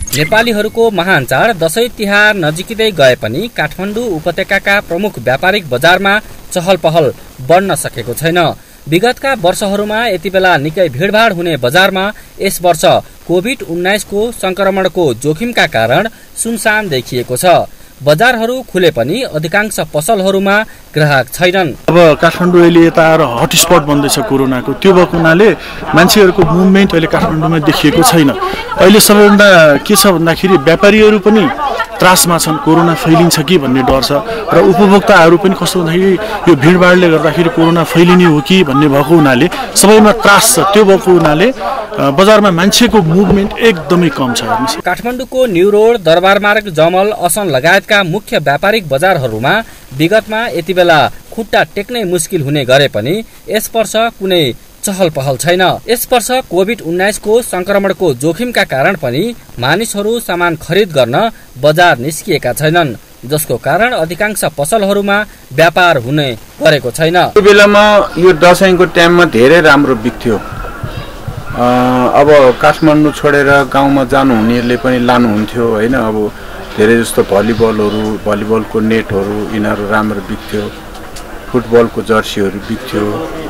नेपालीहरूको महान चाड दशैं तिहार नजिकिँदै गए पनि काठमाडौँ उपत्यकाका प्रमुख व्यापारिक बजारमा चहल पहल बढ्न सकेको छैन। विगतका वर्षहरूमा यति बेला निकै भिडभाड हुने बजारमा यस वर्ष कोभिड-19 को संक्रमणको जोखिमका कारण सुनसान देखिएको छ। बजारहरू खुले पनि अधिकांश पसलहरूमा ग्राहक छैनन्। अब काठमाडौँ अहिले यता हटस्पट बन्दैछ कोरोनाको, त्यो भएको हुनाले मान्छेहरूको मुभमेन्ट अहिले काठमाडौँमा देखिएको छैन। अहिले सबैभन्दा के छ भन्दाखेरि व्यापारीहरू पनि त्रासमा छन्, कोरोना फैलिन्छ कि भन्ने डर छ र उपभोक्ताहरू पनि कस्तो भन्दाखेरि यो भिडभाडले गर्दाखेरि कोरोना फैलिने हो कि भन्ने भएको हुनाले सबैमा त्रास छ। त्यो भएको हुनाले बजारमा मान्छेको मुभमेन्ट एकदमै कम छ। काठमाडौँको न्यू रोड, दरबार मार्ग, जमल, असन लगायतका मुख्य व्यापारिक बजारहरूमा विगतमा यति बेला खुट्टा टेक्नै मुस्किल हुने गरे पनि यस वर्ष कुनै चहल पहल छैन। यस वर्ष कोभिड-19 को संक्रमणको जोखिमका कारण पनि मानिसहरू सामान खरिद गर्न बजार निस्किएका छैनन्, जसको कारण अधिकांश पसलहरूमा व्यापार हुने गरेको छैन। त्यो बेलामा यो दशैंको टाइममा धेरै राम्रो बिक्थ्यो। अब काठमाडौँ छोडेर गाउँमा जानुहुनेहरूले पनि लानुहुन्थ्यो हैन। अब धेरै जस्तो भलिबलको नेटहरू यिनीहरू राम्रो बिक्थ्यो, फुटबलको जर्सीहरू बिक्थ्यो।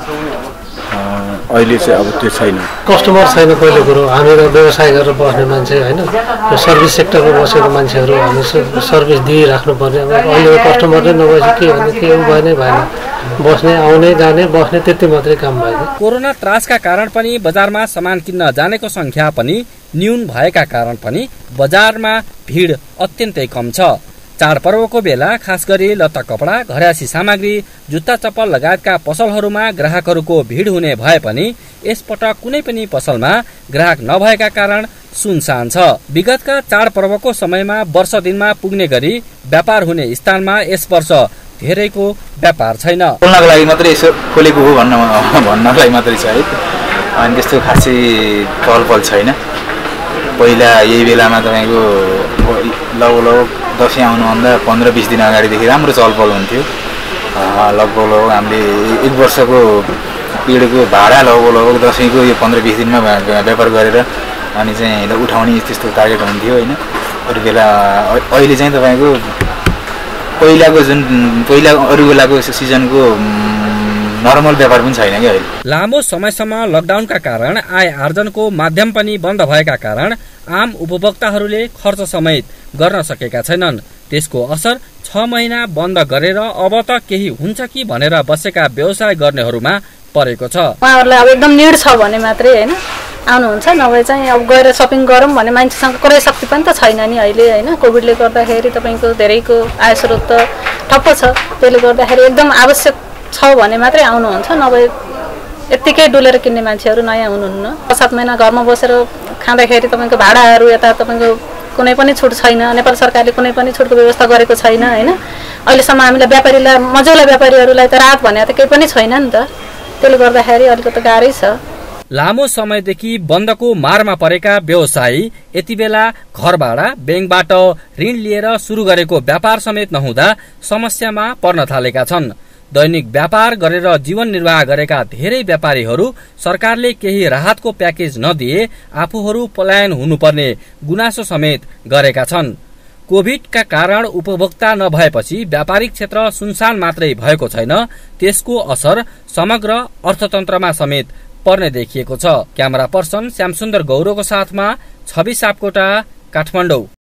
अहिले चाहिँ अब त्यो छैन, कस्टमर छैन। पहिलो कुरो हामी व्यवसाय गरेर बस्ने मान्छे हैन, यो सर्भिस सेक्टरमा बसेको मान्छेहरू हामी सर्भिस दिइराख्नु पर्ने। अब अहिले कस्टमर नै नभएपछि के भने के भएन बस्ने आउने जाने बस्ने त्यति मात्रै काम भयो। कोरोना त्रासका कारण पनि बजारमा सामान किन्न जानेको संख्या पनि न्यून भएका कारण पनि बजारमा भिड अत्यन्तै कम छ। चाडपर्वको बेला खास गरी लत्ता कपडा, घरायसी सामग्री, जुत्ता चप्पल लगायतका पसलहरूमा ग्राहकहरूको भिड हुने भए पनि यसपटक कुनै पनि पसलमा ग्राहक नभएका कारण सुनसान छ। विगतका चाडपर्वको समयमा वर्ष दिनमा पुग्ने गरी व्यापार हुने स्थानमा यस वर्ष धेरैको व्यापार छैन। बोल्नको लागि मात्रै यसो खोलेको हो भन्नलाई मात्रै छ है। अनि त्यस्तो खासै चहलपहल छैन। पहिला यही बेलामा तपाईँको लगभग दसैँ आउनुभन्दा 15-20 दिन अगाडिदेखि राम्रो चहलपहल हुन्थ्यो। लगभग हामीले 1 वर्षको पिरियडको भाडा लगभग दसैँको यो 15-20 दिनमा व्यापार गरेर अनि चाहिँ उठाउने त्यस्तो टार्गेट हुन्थ्यो होइन। अरू बेला अहिले चाहिँ तपाईँको पहिला अरू बेलाको सिजनको नर्मल व्यापार पनि छैन कि अहिले। लामो समयसम्म लकडाउनका कारण आय आर्जनको माध्यम पनि बन्द भएका कारण आम उपभोक्ताहरूले खर्च समेत गर्न सकेका छैनन्। त्यसको असर 6 महिना बन्द गरेर अब त केही हुन्छ कि भनेर बसेका व्यवसाय गर्नेहरूमा परेको छ। उहाँहरूलाई अब एकदम निड छ भने मात्रै हैन आउनुहुन्छ, नभए चाहिँ अब गएर सपिङ गरौँ भने मान्छेसँग क्रय शक्ति पनि त छैन नि अहिले हैन। कोभिडले गर्दाखेरि तपाईको धेरैको आय स्रोत त ठप्प छ। त्यसले गर्दाखेरि एकदम आवश्यक छ भने मात्रै आउनुहुन्छ, नभए यत्तिकै डुलेर किन्ने मान्छेहरू नयाँ हुनुहुन्न। 7 महिना घरमा बसेर खाँदाखेरि तपाईको भाडाहरू यता तपाईको कुनै पनि छुट छैन। नेपाल सरकारले कुनै पनि छुटको व्यवस्था गरेको छैन हैन। अहिलेसम्म हामीले व्यापारीलाई मजौला व्यापारीहरूलाई त राहत भने त केही पनि छैन नि त। त्यसले गर्दाखेरि अलिकति गाह्रै छ। लामो समयदेखि बन्दको मारमा परेका व्यवसायी यति बेला घर भाडा, ब्याङ्कबाट ऋण लिएर सुरु गरेको व्यापार समेत नहुँदा समस्यामा पर्न थालेका छन्। दैनिक व्यापार गरेर जीवन निर्वाह गरेका धेरै व्यापारीहरू सरकारले केही राहतको प्याकेज नदिए आफूहरू पलायन हुनुपर्ने गुनासो समेत गरेका छन्। कोभिडका कारण उपभोक्ता नभएपछि व्यापारिक क्षेत्र सुनसान मात्रै भएको छैन, त्यसको असर समग्र अर्थतन्त्रमा समेत पर्ने देखिएको छ। क्यामेरा पर्सन श्यामसुन्दर गौरको साथमा छवि सापकोटा, काठमाडौँ।